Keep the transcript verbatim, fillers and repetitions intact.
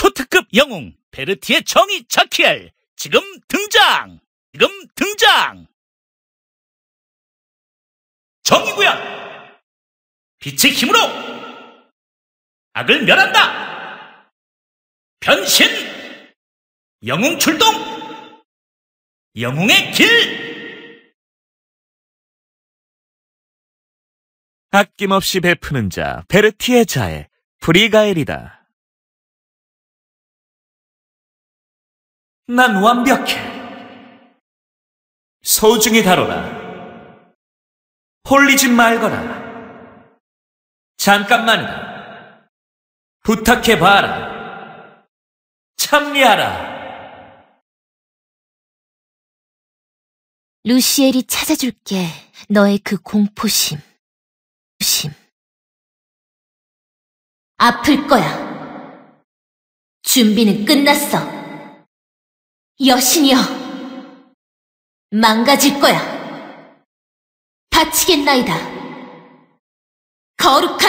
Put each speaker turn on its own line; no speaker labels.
초특급 영웅 베르티의 정의 자키엘 지금 등장! 지금 등장! 정의구현! 빛의 힘으로 악을 멸한다! 변신! 영웅 출동! 영웅의 길!
아낌없이 베푸는 자 베르티의 자애 프리가엘이다.
난 완벽해. 소중히 다뤄라. 홀리지 말거라. 잠깐만이다. 부탁해봐라. 참미하라.
루시엘이 찾아줄게. 너의 그 공포심. 심. 아플 거야. 준비는 끝났어. 여신이여, 망가질 거야. 바치겠나이다. 거룩한